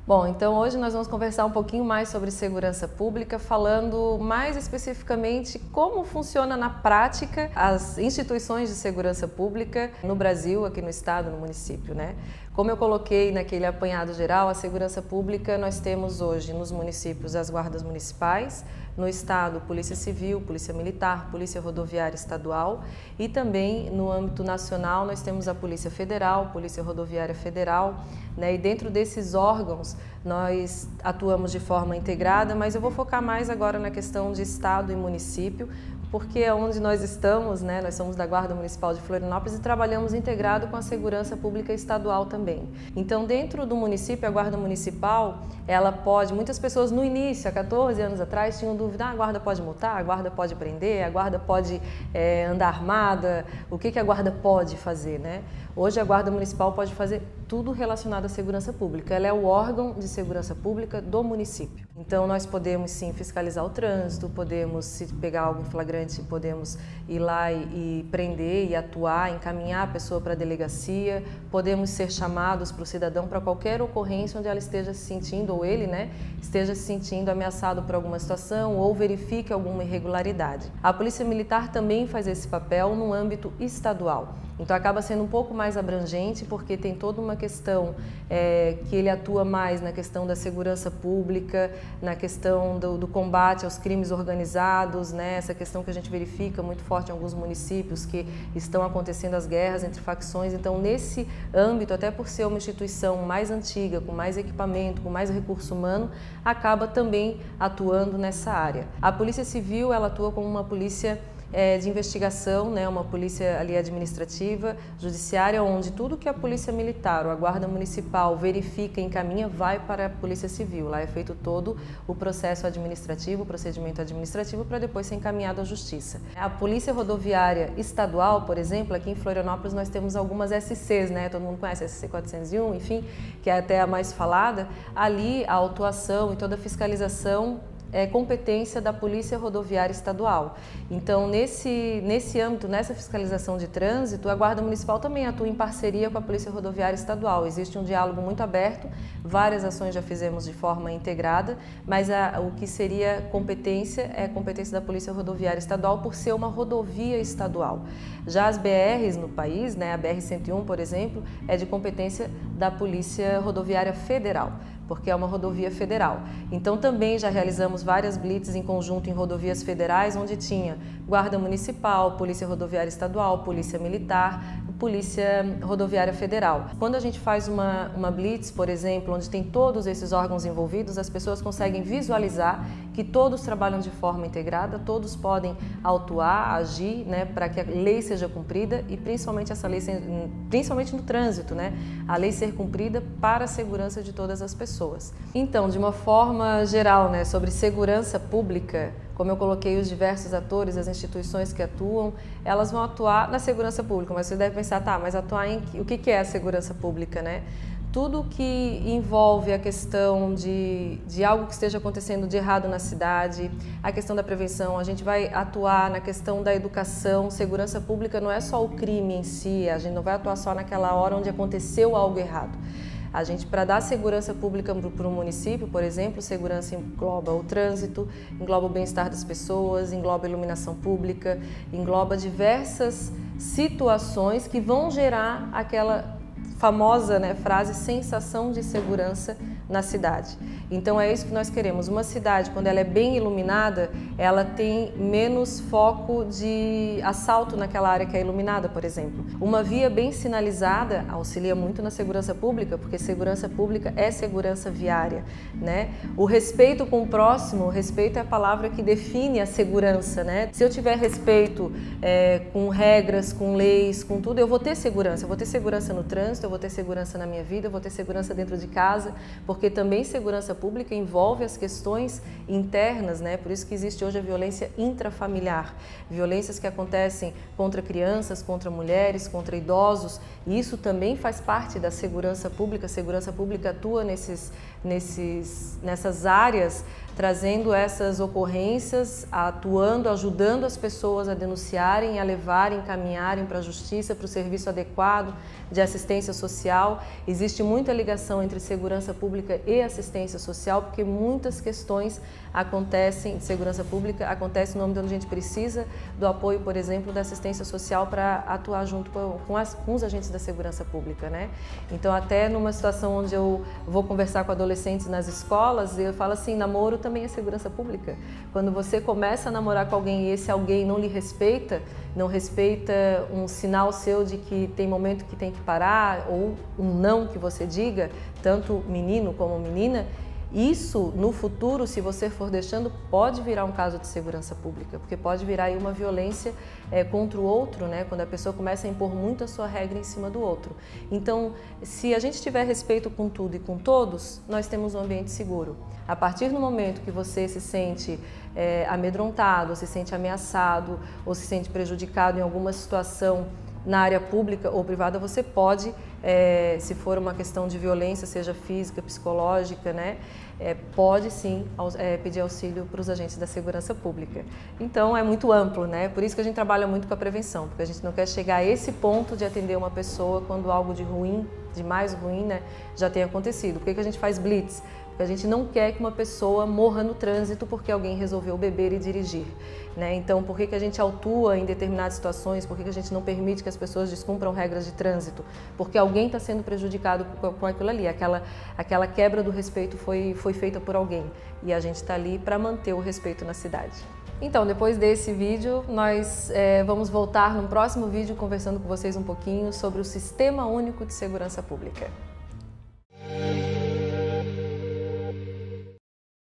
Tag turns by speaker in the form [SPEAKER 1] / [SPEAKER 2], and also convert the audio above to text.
[SPEAKER 1] Bom, então hoje nós vamos conversar um pouquinho mais sobre segurança pública, falando mais especificamente como funciona na prática as instituições de segurança pública no Brasil, aqui no estado, no município, né? Como eu coloquei naquele apanhado geral, a segurança pública nós temos hoje nos municípios as guardas municipais, no estado Polícia Civil, Polícia Militar, Polícia Rodoviária Estadual e também no âmbito nacional nós temos a Polícia Federal, Polícia Rodoviária Federal, né? E dentro desses órgãos nós atuamos de forma integrada, mas eu vou focar mais agora na questão de estado e município, porque é onde nós estamos, né? Nós somos da Guarda Municipal de Florianópolis e trabalhamos integrado com a segurança pública estadual também. Então, dentro do município, a Guarda Municipal, ela pode, muitas pessoas no início, há 14 anos atrás, tinham dúvida, a guarda pode multar, a guarda pode prender, a guarda pode andar armada, o que a guarda pode fazer, né? Hoje a Guarda Municipal pode fazer tudo relacionado à segurança pública. Ela é o órgão de segurança pública do município. Então nós podemos sim fiscalizar o trânsito, podemos, se pegar algo em flagrante, podemos ir lá e prender e atuar, encaminhar a pessoa para a delegacia, podemos ser chamados para o cidadão para qualquer ocorrência onde ela esteja se sentindo, ou ele, né, esteja se sentindo ameaçado por alguma situação ou verifique alguma irregularidade. A Polícia Militar também faz esse papel no âmbito estadual. Então acaba sendo um pouco mais abrangente porque tem toda uma questão que ele atua mais na questão da segurança pública, na questão do combate aos crimes organizados, né? Essa questão que a gente verifica muito forte em alguns municípios que estão acontecendo as guerras entre facções. Então nesse âmbito, até por ser uma instituição mais antiga, com mais equipamento, com mais recurso humano, acaba também atuando nessa área. A Polícia Civil, ela atua como uma polícia de investigação, né, uma polícia ali administrativa, judiciária, onde tudo que a Polícia Militar ou a Guarda Municipal verifica e encaminha vai para a Polícia Civil. Lá é feito todo o processo administrativo, o procedimento administrativo para depois ser encaminhado à Justiça. A Polícia Rodoviária Estadual, por exemplo, aqui em Florianópolis nós temos algumas SCs, né, todo mundo conhece a SC 401, enfim, que é até a mais falada. Ali a autuação e toda a fiscalização é competência da Polícia Rodoviária Estadual. Então, nesse âmbito, nessa fiscalização de trânsito, a Guarda Municipal também atua em parceria com a Polícia Rodoviária Estadual. Existe um diálogo muito aberto, várias ações já fizemos de forma integrada, mas o que seria competência é competência da Polícia Rodoviária Estadual por ser uma rodovia estadual. Já as BRs no país, né, a BR-101, por exemplo, é de competência da Polícia Rodoviária Federal, porque é uma rodovia federal. Então também já realizamos várias blitz em conjunto em rodovias federais, onde tinha Guarda Municipal, Polícia Rodoviária Estadual, Polícia Militar, Polícia Rodoviária Federal. Quando a gente faz uma blitz, por exemplo, onde tem todos esses órgãos envolvidos, as pessoas conseguem visualizar que todos trabalham de forma integrada, todos podem autuar, agir, né, para que a lei seja cumprida e principalmente essa lei, principalmente no trânsito, né, a lei ser cumprida para a segurança de todas as pessoas. Então, de uma forma geral, né, sobre segurança pública, como eu coloquei os diversos atores, as instituições que atuam, elas vão atuar na segurança pública, mas você deve pensar, tá, mas atuar em o que é a segurança pública, né? Tudo que envolve a questão de algo que esteja acontecendo de errado na cidade, a questão da prevenção, a gente vai atuar na questão da educação. Segurança pública não é só o crime em si, a gente não vai atuar só naquela hora onde aconteceu algo errado. A gente, para dar segurança pública para o município, por exemplo, segurança engloba o trânsito, engloba o bem-estar das pessoas, engloba a iluminação pública, engloba diversas situações que vão gerar aquela famosa, né, frase, sensação de segurança na cidade. Então é isso que nós queremos. Uma cidade, quando ela é bem iluminada, ela tem menos foco de assalto naquela área que é iluminada, por exemplo. Uma via bem sinalizada auxilia muito na segurança pública, porque segurança pública é segurança viária, né? O respeito com o próximo, o respeito é a palavra que define a segurança, né? Se eu tiver respeito com regras, com leis, com tudo, eu vou ter segurança. Eu vou ter segurança no trânsito, eu vou ter segurança na minha vida, eu vou ter segurança dentro de casa, porque também segurança pública envolve as questões internas, né? Por isso que existe hoje a violência intrafamiliar, violências que acontecem contra crianças, contra mulheres, contra idosos, e isso também faz parte da segurança pública. A segurança pública atua nessas áreas, trazendo essas ocorrências, atuando, ajudando as pessoas a denunciarem, a levarem, encaminharem para a justiça, para o serviço adequado de assistência social. Existe muita ligação entre segurança pública e assistência social, porque muitas questões acontecem de segurança pública, acontecem no âmbito onde a gente precisa do apoio, por exemplo, da assistência social para atuar junto com os agentes da segurança pública, né? Então, até numa situação onde eu vou conversar com adolescentes nas escolas, eu falo assim, namoro também é segurança pública. Quando você começa a namorar com alguém e esse alguém não lhe respeita, não respeita um sinal seu de que tem momento que tem que parar ou um não que você diga, tanto menino como menina, isso, no futuro, se você for deixando, pode virar um caso de segurança pública, porque pode virar aí uma violência contra o outro, né? Quando a pessoa começa a impor muito a sua regra em cima do outro. Então, se a gente tiver respeito com tudo e com todos, nós temos um ambiente seguro. A partir do momento que você se sente amedrontado, ou se sente ameaçado, ou se sente prejudicado em alguma situação na área pública ou privada, você pode, se for uma questão de violência, seja física, psicológica, né, pode sim pedir auxílio para os agentes da segurança pública. Então é muito amplo, né? Por isso que a gente trabalha muito com a prevenção, porque a gente não quer chegar a esse ponto de atender uma pessoa quando algo de ruim, de mais ruim, né, já tenha acontecido. Por que a gente faz blitz? A gente não quer que uma pessoa morra no trânsito porque alguém resolveu beber e dirigir, né? Então, por que a gente autua em determinadas situações? Por que a gente não permite que as pessoas descumpram regras de trânsito? Porque alguém está sendo prejudicado com aquilo ali. Aquela quebra do respeito foi feita por alguém e a gente está ali para manter o respeito na cidade. Então, depois desse vídeo, nós vamos voltar no próximo vídeo conversando com vocês um pouquinho sobre o Sistema Único de Segurança Pública.